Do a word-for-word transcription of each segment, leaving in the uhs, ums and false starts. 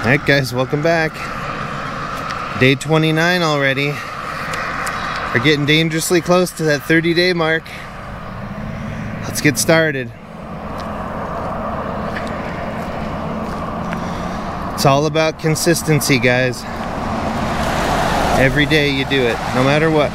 Alright guys, welcome back. Day twenty-nine already. We're getting dangerously close to that thirty day mark. Let's get started. It's all about consistency, guys. Every day you do it, no matter what.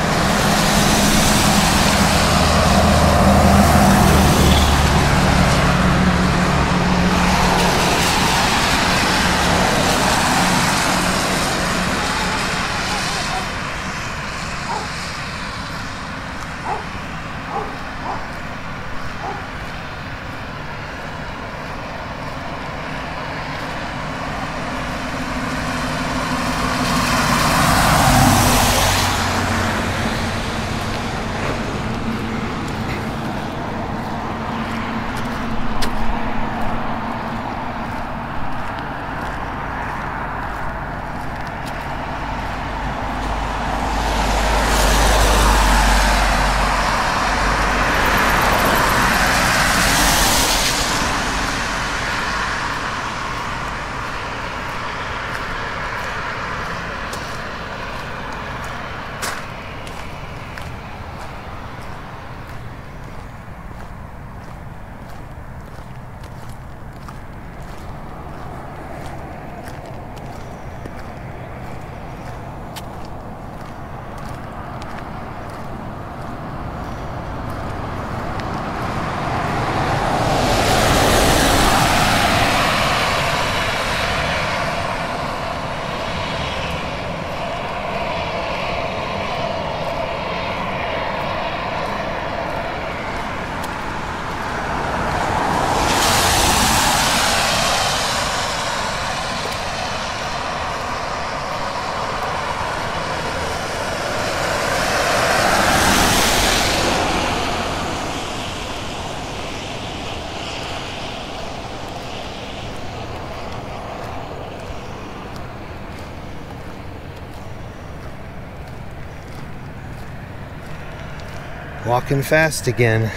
Walking fast again.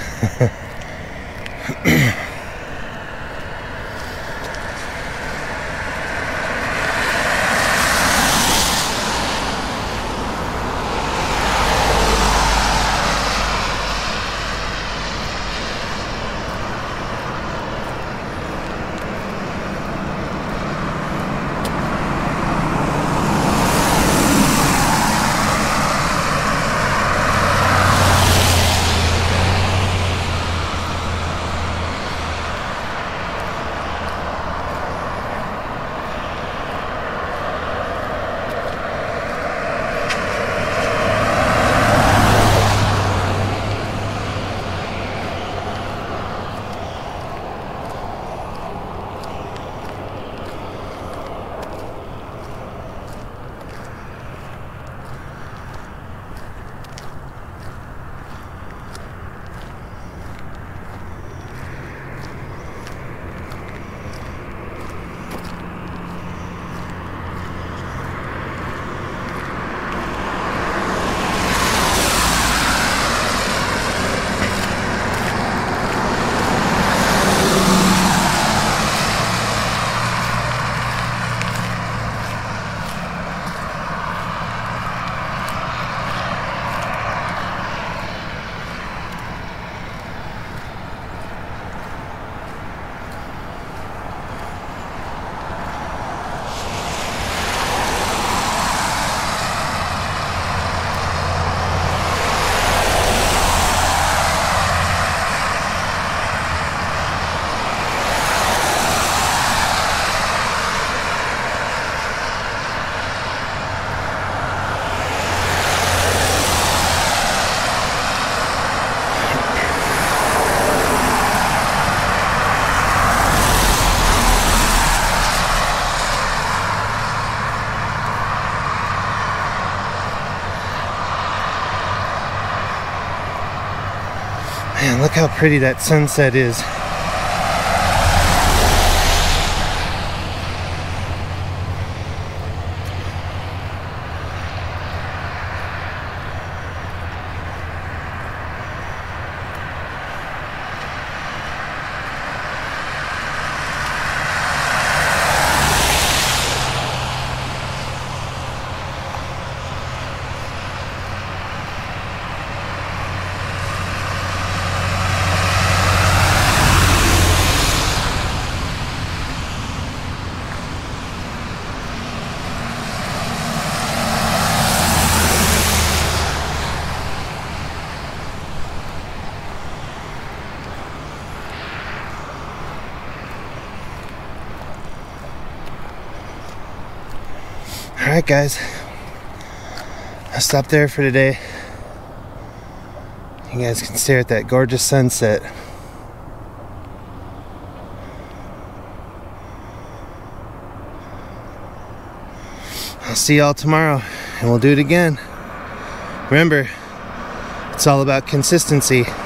Man, look how pretty that sunset is. Alright guys, I'll stop there for today. You guys can stare at that gorgeous sunset. I'll see y'all tomorrow and we'll do it again. Remember, it's all about consistency.